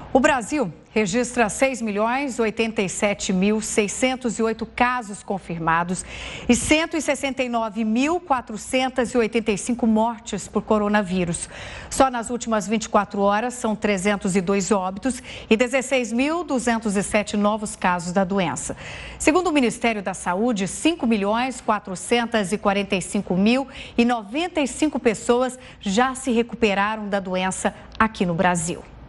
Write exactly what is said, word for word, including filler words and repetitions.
O Brasil registra seis milhões oitenta e sete mil seiscentos e oito casos confirmados e cento e sessenta e nove mil quatrocentas e oitenta e cinco mortes por coronavírus. Só nas últimas vinte e quatro horas são trezentos e dois óbitos e dezesseis mil duzentos e sete novos casos da doença. Segundo o Ministério da Saúde, cinco milhões quatrocentas e quarenta e cinco mil e noventa e cinco pessoas já se recuperaram da doença aqui no Brasil.